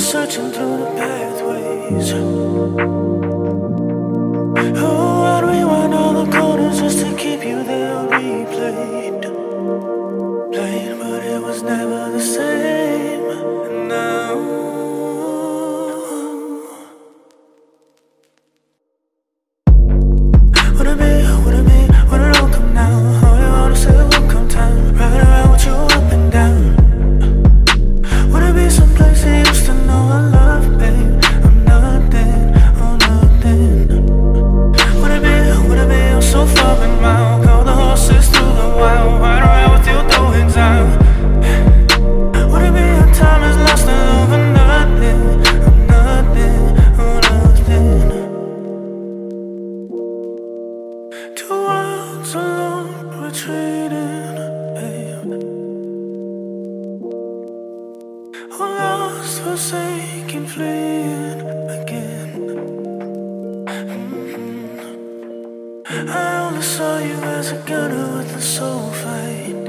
searching through the pathways. Oh, I'd rewind all the corners just to keep you there replayed. Played, but it was never the same. And now when it all come down, all you wanna say will come time. Riding around with you up and down. Would it be someplace you used to know I love, babe? I'm nothing, oh nothing. Would it be oh so far and mild? Call the horses through the wild. Ride around with you through exile. Would it be our time is lost and over nothing? I'm nothing, oh nothing. Two worlds alone retreating, babe. Oh, lost, forsaken, fleeing again. I only saw you as a gunner with a soul fight,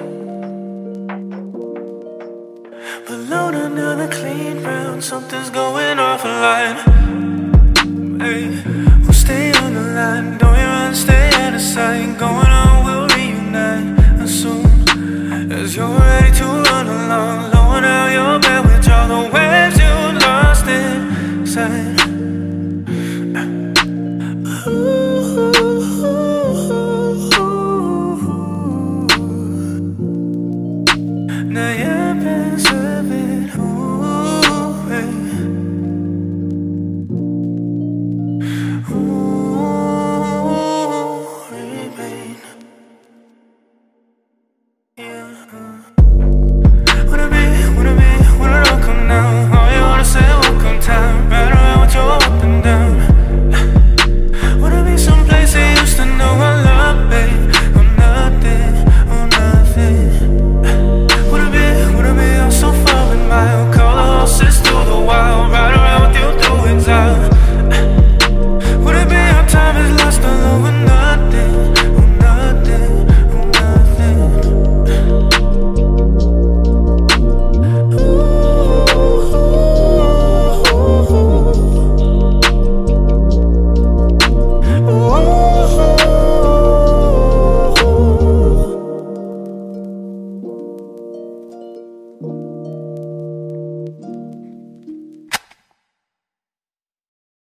but load another clean round. Something's going off a line. Hey, we'll stay on the line. Don't you run, stay out of sight. Going on, we'll reunite as soon as you're ready to run along. Lowering out your bed with all the waves you lost inside. Now